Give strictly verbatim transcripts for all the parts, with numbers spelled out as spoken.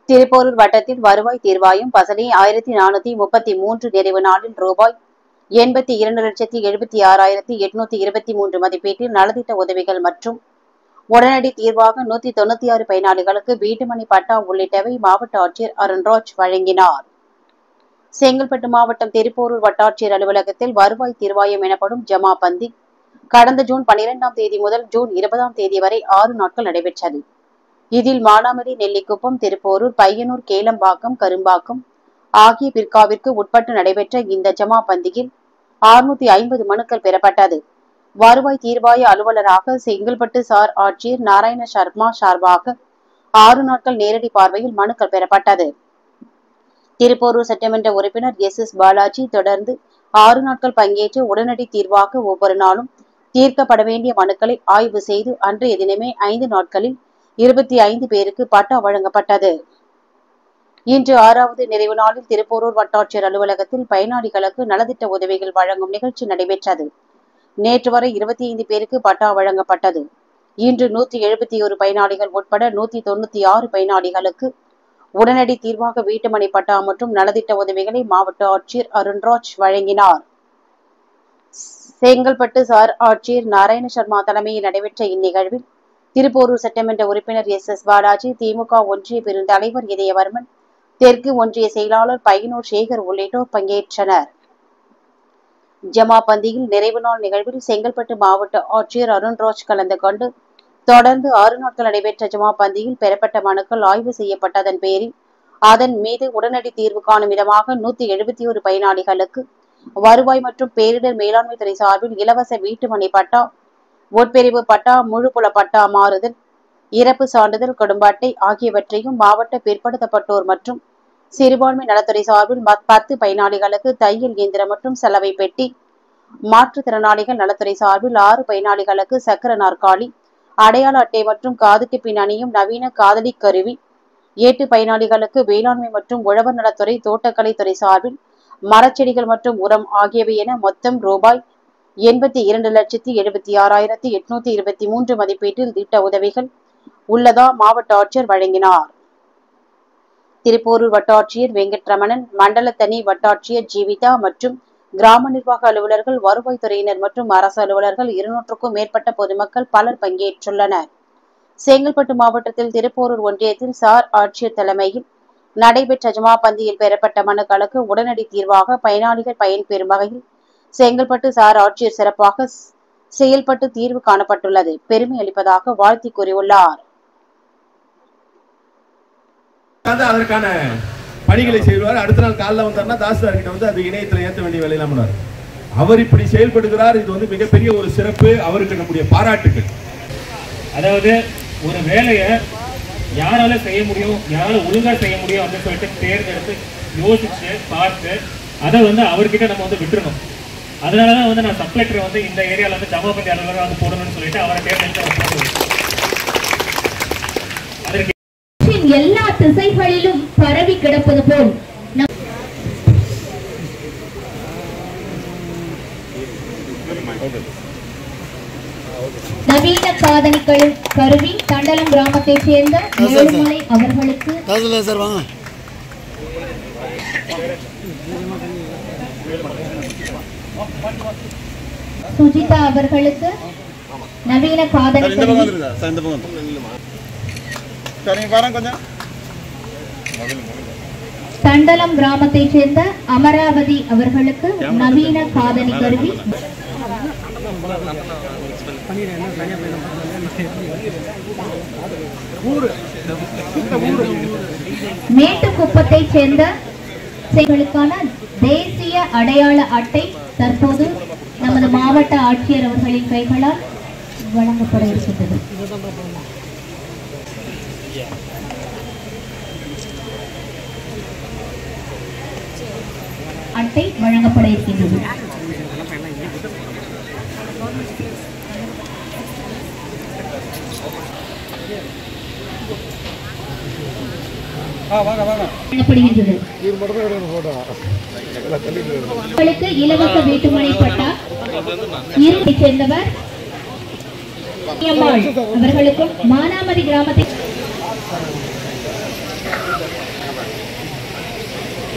திருப்போரூர் வட்டத்தில் வருவாய் தீர்வாயம் பசலி ஆயிரத்தி நானூத்தி முப்பத்தி மூன்று நிறைவு நாளில் ரூபாய் எண்பத்தி இரண்டு லட்சத்தி எழுபத்தி ஆறாயிரத்தி எட்நூத்தி இருபத்தி மூன்று மதிப்பீட்டில் நலத்திட்ட உதவிகள் மற்றும் உடனடி தீர்வாக நூத்தி தொண்ணூத்தி ஆறு பயனாளிகளுக்கு வீட்டுமனை பட்டா உள்ளிட்டவை மாவட்ட ஆட்சியர் அருண்ராஜ் வழங்கினார். செங்கல்பட்டு மாவட்டம் திருப்போரூர் வட்டாட்சியர் அலுவலகத்தில் வருவாய் தீர்வாயம் எனப்படும் ஜமா பந்தி கடந்த ஜூன் பனிரெண்டாம் தேதி முதல் ஜூன் இருபதாம் தேதி வரை ஆறு நாட்கள் நடைபெற்றது. இதில் மானாமதி, நெல்லிக்குப்பம், திருப்போரூர், பையனூர், கேளம்பாக்கம், கரும்பாக்கம் ஆகிய பிற்காவிற்கு உட்பட்டு நடைபெற்ற இந்த ஜமா பந்தியில் அறுநூத்தி ஐம்பது மனுக்கள் பெறப்பட்டது. வருவாய் தீர்வாய அலுவலராக செங்கல்பட்டு சார் ஆட்சியர் நாராயண சர்மா சார்பாக ஆறு நாட்கள் நேரடி பார்வையில் மனுக்கள் பெறப்பட்டது. திருப்போரூர் சட்டமன்ற உறுப்பினர் எஸ் எஸ் பாலாஜி தொடர்ந்து ஆறு நாட்கள் பங்கேற்று உடனடி தீர்வாக ஒவ்வொரு நாளும் தீர்க்கப்பட வேண்டிய மனுக்களை ஆய்வு செய்து அன்றைய தினமே ஐந்து நாட்களில் இருபத்தி ஐந்து பேருக்கு பட்டா வழங்கப்பட்டது. இன்று ஆறாவது நிறைவு நாளில் திருப்போரூர் வட்டாட்சியர் அலுவலகத்தில் பயனாளிகளுக்கு நலத்திட்ட உதவிகள் வழங்கும் நிகழ்ச்சி நடைபெற்றது. நேற்று வரை இருபத்தி ஐந்து பேருக்கு பட்டா வழங்கப்பட்டது. இன்று நூத்தி எழுபத்தி ஒரு பயனாளிகள் உட்பட நூத்தி தொண்ணூத்தி ஆறு பயனாளிகளுக்கு உடனடி தீர்வாக வீட்டுமனை பட்டா மற்றும் நலத்திட்ட உதவிகளை மாவட்ட ஆட்சியர் அருண்ராஜ் வழங்கினார். செங்கல்பட்டு சார் ஆட்சியர் நாராயண சர்மா தலைமையில் நடைபெற்ற இந்நிகழ்வில் திருப்போரூர் சட்டமன்ற உறுப்பினர் எஸ் எஸ் பாலாஜி, திமுக ஒன்றிய பெருந்தலைவர் இதயவர்மன், தெற்கு ஒன்றிய செயலாளர் பையனூர் சேகர் உள்ளிட்டோர் பங்கேற்றனர். ஜமா பந்தியில் நிறைவு நாள் நிகழ்வில் செங்கல்பட்டு மாவட்ட ஆட்சியர் அருண்ராஜ் கலந்து கொண்டு தொடர்ந்து ஆறு நாட்கள் நடைபெற்ற ஜமா பந்தியில் பெறப்பட்ட மனுக்கள் ஆய்வு செய்யப்பட்டதன் பேரில் அதன் மீது உடனடி தீர்வு காணும் விதமாக நூத்தி எழுபத்தி ஒரு பயனாளிகளுக்கு வருவாய் மற்றும் பேரிடர் மேலாண்மை துறை சார்பில் இலவச வீட்டுமனை பட்டா, உட்பிரிவு பட்டா, முழுப்புல பட்டா மாறுதல், இறப்பு சான்றிதழ், குடும்ப அட்டை ஆகியவற்றையும் மாவட்ட பிற்படுத்தப்பட்டோர் மற்றும் சிறுபான்மை நலத்துறை சார்பில் பத்து பயனாளிகளுக்கு தையல் இயந்திரம் மற்றும் சலவை பெட்டி, மாற்றுத்திறனாளிகள் நலத்துறை சார்பில் ஆறு பயனாளிகளுக்கு சக்கர நாற்காலி, அடையாள அட்டை மற்றும் காதுக்கு பின் அணியும் நவீன காதலி கருவி, எட்டு பயனாளிகளுக்கு வேளாண்மை மற்றும் உழவர் நலத்துறை தோட்டக்கலைத்துறை சார்பில் மரச்செடிகள் மற்றும் உரம் ஆகியவை என மொத்தம் ரூபாய் எண்பத்தி இரண்டு லட்சத்தி எழுபத்தி ஆறாயிரத்தி எட்நூத்தி இருபத்தி மூன்று மதிப்பீட்டில் திட்ட உதவிகள் உள்ளதா மாவட்ட ஆட்சியர் வழங்கினார். திருப்போரூர் வட்டாட்சியர் வெங்கட்ரமணன், மண்டல தனி வட்டாட்சியர் ஜீவிதா மற்றும் கிராம நிர்வாக அலுவலர்கள், வருவாய்த்துறையினர் மற்றும் அரசு அலுவலர்கள், இருநூற்றுக்கும் மேற்பட்ட பொதுமக்கள் பலர் பங்கேற்றுள்ளனர். செங்கல்பட்டு மாவட்டத்தில் திருப்போரூர் ஒன்றியத்தில் சார் ஆட்சியர் தலைமையில் நடைபெற்ற ஜமா பந்தியில் பெறப்பட்ட மனுக்களுக்கு உடனடி தீர்வாக பயனாளிகள் பயன்பெறும் வகையில் செங்கல்பட்டு சார் ஆட்சியர் சிறப்பாக செயல்பட்டு தீர்வு காணப்பட்டுள்ளது பெருமை அளிப்பதாக வாழ்த்தி கூறியுள்ளார். அதற்கான பணிகளை செய்வார். அடுத்த நாள் காலைல வந்தார்னா தாசில்தார் கிட்ட வந்து அது இணையத்தில் ஏற்ற வேண்டிய வேலையெல்லாம் பண்ணார். அவர் இப்படி செயல்படுகிறார். இது வந்து மிகப்பெரிய ஒரு சிறப்பு. அவருக்கு நம்முடைய பாராட்டுகள். அதாவது ஒரு வேலையை யாரால செய்ய முடியும், யாரால ஒழுங்கா செய்ய முடியும் அப்படின்னு சொல்லிட்டு தேர்ந்தெடுத்து யோசிச்சு பார்த்து அதை வந்து அவர்கிட்ட நம்ம வந்து விட்டுறணும். அதனாலதான் வந்து நான் சப்ளைட்டர் வந்து இந்த ஏரியால வந்து ஜமா பந்தி அலுவலராக வந்து போடணும்னு சொல்லிட்டு அவரை தேர்ந்தெடுத்து அதற்கு எல்லா திசைகளிலும் பரவி கிடப்பது போல் நவீன காதணிகள் கருவி தண்டலம் கிராமத்தை சேர்ந்த ஏழுமலை அவர்களுக்கு, சுஜிதா அவர்களுக்கு நவீன காதணி கருவி, தண்டலம் கிராமத்தை சேர்ந்த அமராவதி அவர்களுக்கு நவீன காதணி கருவி, மேட்டுக்குப்பத்தை சேர்ந்த செயல்களுக்கான தேசிய அடையாள அட்டை தற்போது நமது மாவட்ட ஆட்சியர் அவர்களின் கைகளால் வழங்கப்பட இருக்கின்றது. அட்டை வழங்கப்பட இருக்கின்றது. இலவச வீட்டுமனை பட்டா ஈரோட்டை சேர்ந்தவர் அவர்களுக்கும் மானாமதி கிராமத்தை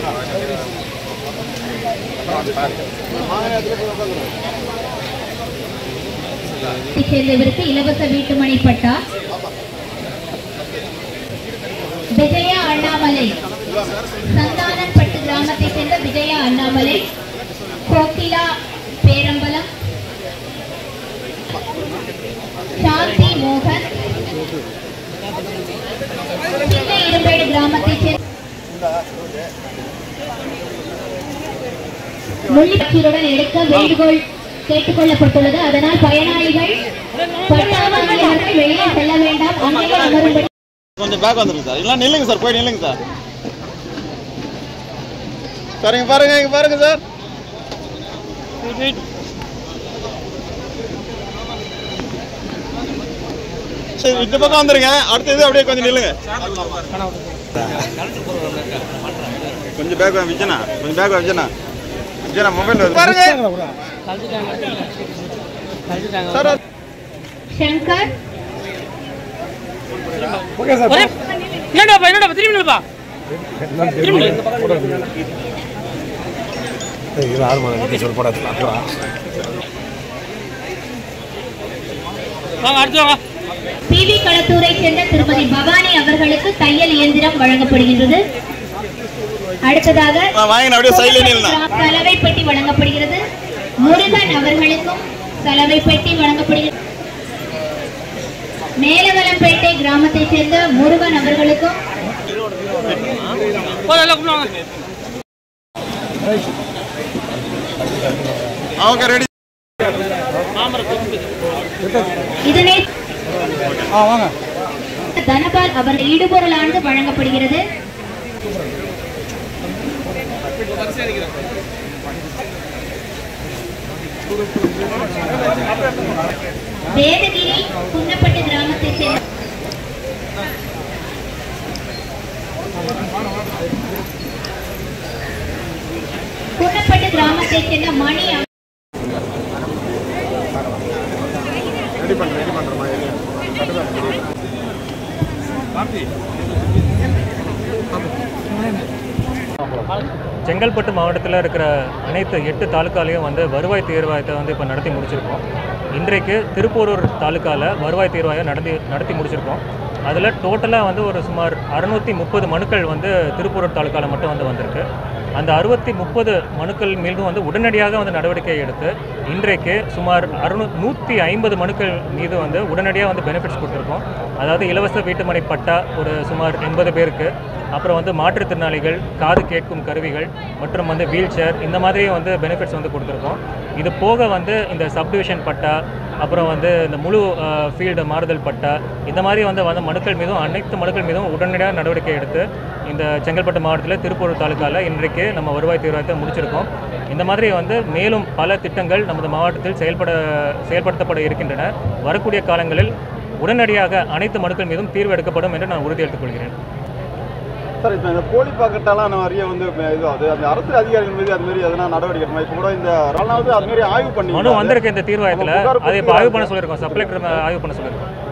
சேர்ந்தவருக்கு இலவச வீட்டுமனை பட்டா. விஜயா அண்ணாமலை சந்தானப்பட்டு கிராமத்தை சேர்ந்த விஜயா அண்ணாமலை, கோகிலா பேரம்பலம், சாந்தி மோகன், சின்ன இரும்பேடு கிராமத்தை சேர்ந்த முள்ளிப்பச்சீருடன் எடுக்க வேண்டுகோள் கேட்டுக்கொள்ளப்பட்டுள்ளது. அதனால் பயனாளிகள் பட்டா வாங்கியவர்கள் வெளியே செல்ல வேண்டாம், அங்கேயே அமரும்படி. கொஞ்சம் பேக் வந்துருங்க சார். இல்ல நில்லுங்க சார், போய் நில்லுங்க சார். சார் இங்க பாருங்க, இங்க பாருங்க சார். சரி இந்த பக்கம் வந்துருங்க. அடுத்தது அப்படியே கொஞ்சம் நில்லுங்க. கொஞ்சம் பேக் விஜயனா, கொஞ்சம் பேக் விஜயனா. விஜயனா மொபைல் பாருங்க. Sir Shankar okay sir. என்னடா பா என்னடா திரும்பி நில்லுப்பா. திரும்பி நில்லு. ஏய் இது ஆறு மணி சொல்ல போடாதடா. வாங்க அடுத்து வாங்க. பிவி களத்தூரை சேர்ந்த திருமதி பவானி அவர்களுக்கு தையல் இயந்திரம் வழங்கப்படுகிறது. அடுத்ததாக சலவை பெட்டி வழங்கப்படுகிறது. முருகன் அவர்களுக்கும் சலவை பெட்டி வழங்கப்படுகிறது. மேலவலம்பேட்டை கிராமத்தை சேர்ந்த முருகன் அவர்களுக்கும் இதனை தனபால் அவர் ஈடுபொருளானது வழங்கப்படுகிறது. வேதகிரி குன்னப்பட்டு கிராமத்தை சேர்ந்த குன்னப்பட்டு கிராமத்தை சேர்ந்த மணி செங்கல்பட்டு மாவட்டத்தில் இருக்கிற அனைத்து எட்டு தாலுக்காலையும் வந்து வருவாய் தீர்வாயத்தை வந்து இப்போ நடத்தி முடிச்சிருக்கோம். இன்றைக்கு திருப்பூரூர் தாலுக்காவில் வருவாய் தீர்வாயம் நடத்தி நடத்தி முடிச்சிருக்கோம். அதில் டோட்டலாக வந்து ஒரு சுமார் அறுநூற்றி முப்பது மனுக்கள் வந்து திருப்பூரூர் தாலுக்காவில் மட்டும் வந்து வந்திருக்கு. அந்த அறுபத்தி முப்பது மனுக்கள் மீதும் வந்து உடனடியாக வந்து நடவடிக்கை எடுத்து இன்றைக்கு சுமார் அறுநூ நூற்றி ஐம்பது மனுக்கள் மீது வந்து உடனடியாக வந்து பெனிஃபிட்ஸ் கொடுத்துருக்கோம். அதாவது இலவச வீட்டுமனை பட்டா ஒரு சுமார் எண்பது பேருக்கு, அப்புறம் வந்து மாற்றுத்திறனாளிகள், காது கேட்கும் கருவிகள் மற்றும் வந்து வீல் சேர், இந்த மாதிரி வந்து பெனிஃபிட்ஸ் வந்து கொடுத்துருக்கோம். இது போக வந்து இந்த சப்டிவிஷன் பட்டா, அப்புறம் வந்து இந்த முழு ஃபீல்டு மாறுதல் பட்டா, இந்த மாதிரி வந்து வந்து மனுக்கள் மீதும் அனைத்து மனுக்கள் மீதும் உடனடியாக நடவடிக்கை எடுத்து இந்த செங்கல்பட்டு மாவட்டத்தில் திருப்பூர் தாலுக்காவில் இன்றைக்கு நம்ம வருவாய் தீர்வாயத்தை முடிச்சிருக்கோம். இந்த மாதிரி வந்து மேலும் பல திட்டங்கள் நமது மாவட்டத்தில் செயல்பட செயல்படுத்தப்பட இருக்கின்றன. வரக்கூடிய காலங்களில் உடனடியாக அனைத்து மனுக்கள் மீதும் தீர்வு எடுக்கப்படும் என்று நான் உறுதி எடுத்துக் கொள்கிறேன். சார் இப்போ இந்த போலி பாக்கெட்டாலாம் நிறைய வந்து இது அது அந்த அரசு அதிகாரிகள் மீது அது மாதிரி எதனா நடவடிக்கை எடுக்கணும். இப்போ கூட இந்த நாலாவது அது மாதிரி ஆய்வு பண்ணி மனு வந்திருக்கு இந்த தீர்வாயத்தில், அதை இப்போ ஆய்வு பண்ண சொல்லியிருக்கோம். சப்ளைக்கர் ஆய்வு பண்ண சொல்லியிருக்கோம்.